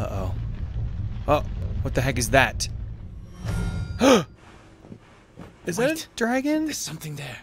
Uh-oh. Oh, what the heck is that? Is that a dragon? There's something there.